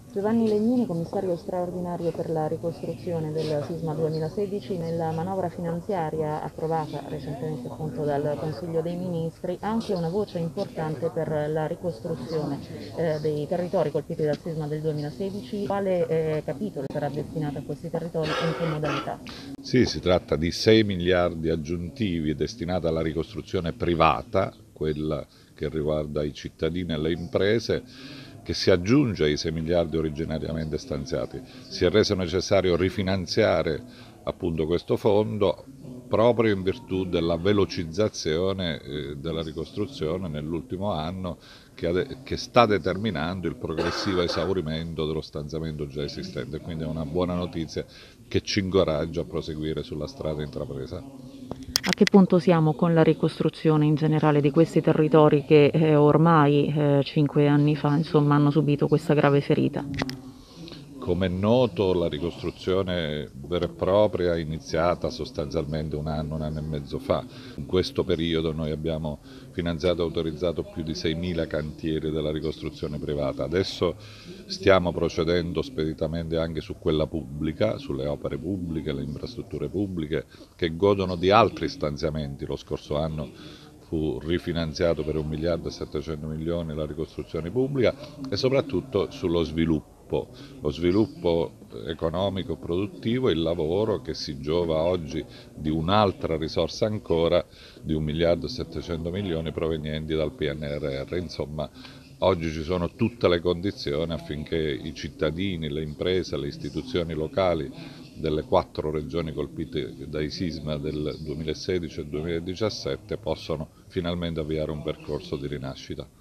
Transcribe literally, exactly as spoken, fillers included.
Giovanni Legnini, commissario straordinario per la ricostruzione del sisma duemilasedici, nella manovra finanziaria approvata recentemente appunto dal Consiglio dei Ministri, ha anche una voce importante per la ricostruzione eh, dei territori colpiti dal sisma del duemilasedici. Quale eh, capitolo sarà destinato a questi territori e in che modalità? Sì, si tratta di sei miliardi aggiuntivi destinati alla ricostruzione privata, quella che riguarda i cittadini e le imprese, che si aggiunge ai sei miliardi originariamente stanziati. Si è reso necessario rifinanziare appunto questo fondo proprio in virtù della velocizzazione eh, della ricostruzione nell'ultimo anno che, che sta determinando il progressivo esaurimento dello stanziamento già esistente. Quindi è una buona notizia che ci incoraggia a proseguire sulla strada intrapresa. A che punto siamo con la ricostruzione in generale di questi territori che eh, ormai eh, cinque anni fa insomma, hanno subito questa grave ferita? Come è noto, la ricostruzione vera e propria è iniziata sostanzialmente un anno, un anno e mezzo fa. In questo periodo noi abbiamo finanziato e autorizzato più di seimila cantieri della ricostruzione privata. Adesso stiamo procedendo speditamente anche su quella pubblica, sulle opere pubbliche, le infrastrutture pubbliche, che godono di altri stanziamenti. Lo scorso anno fu rifinanziato per un miliardo e settecento milioni la ricostruzione pubblica e soprattutto sullo sviluppo. Lo sviluppo economico e produttivo, il lavoro che si giova oggi di un'altra risorsa ancora di un miliardo e settecento milioni provenienti dal P N R R. Insomma, oggi ci sono tutte le condizioni affinché i cittadini, le imprese, le istituzioni locali delle quattro regioni colpite dai sisma del duemilasedici e duemiladiciassette possano finalmente avviare un percorso di rinascita.